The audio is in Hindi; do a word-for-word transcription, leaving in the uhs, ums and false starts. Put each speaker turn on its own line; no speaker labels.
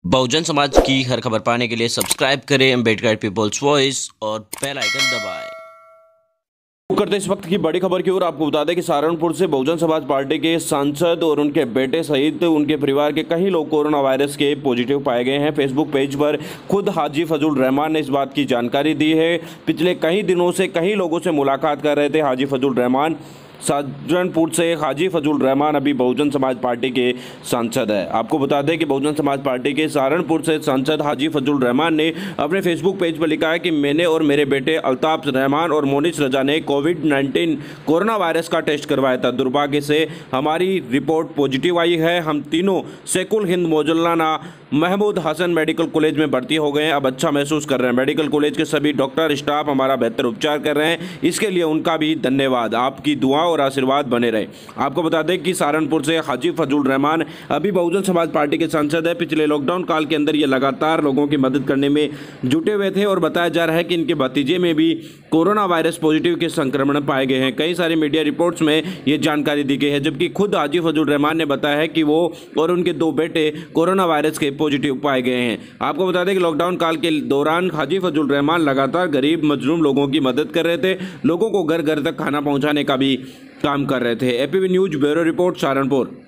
बहुजन समाज की हर खबर पाने के लिए सब्सक्राइब करें अम्बेडकर पीपल्स वॉइस और बेल आइकन दबाएं।
करते इस वक्त की बड़ी खबर की ओर आपको बता दें कि सहारनपुर से बहुजन समाज पार्टी के सांसद और उनके बेटे सहित उनके परिवार के कई लोग कोरोना वायरस के पॉजिटिव पाए गए हैं। फेसबुक पेज पर खुद हाजी फजल रहमान ने इस बात की जानकारी दी है। पिछले कई दिनों से कई लोगों से मुलाकात कर रहे थे हाजी फजल रहमान। सहारनपुर से हाजी फजल रहमान अभी बहुजन समाज पार्टी के सांसद है। आपको बता दें कि बहुजन समाज पार्टी के सहारनपुर से सांसद हाजी फजल रहमान ने अपने फेसबुक पेज पर लिखा है कि मैंने और मेरे बेटे अल्ताफ रहमान और मोनिस रजा ने कोविड नाइन्टीन कोरोना वायरस का टेस्ट करवाया था। दुर्भाग्य से हमारी रिपोर्ट पॉजिटिव आई है। हम तीनों सेकुल हिंद मौलाना महमूद हसन मेडिकल कॉलेज में भर्ती हो गए हैं। अब अच्छा महसूस कर रहे हैं। मेडिकल कॉलेज के सभी डॉक्टर स्टाफ हमारा बेहतर उपचार कर रहे हैं। इसके लिए उनका भी धन्यवाद। आपकी दुआ और आशीर्वाद बने रहे। आपको बता दें कि सहारनपुर से हाजी फजल रहमान अभी बहुजन समाज पार्टी के सांसद है। पिछले लॉकडाउन काल के अंदर ये लगातार लोगों की मदद करने में जुटे हुए थे और बताया जा रहा है कि इनके भतीजे में भी कोरोना वायरस पॉजिटिव के संक्रमण पाए गए हैं। कई सारी मीडिया रिपोर्ट्स में ये जानकारी दी गई है, जबकि खुद हाजी फजल रहमान ने बताया है कि वो और उनके दो बेटे कोरोना वायरस के पॉजिटिव पाए गए हैं। आपको बता दें कि लॉकडाउन काल के दौरान हाजी फजल रहमान लगातार गरीब मजलूम लोगों की मदद कर रहे थे। लोगों को घर घर तक खाना पहुंचाने का भी काम कर रहे थे। APV news bureau report Saharanpur.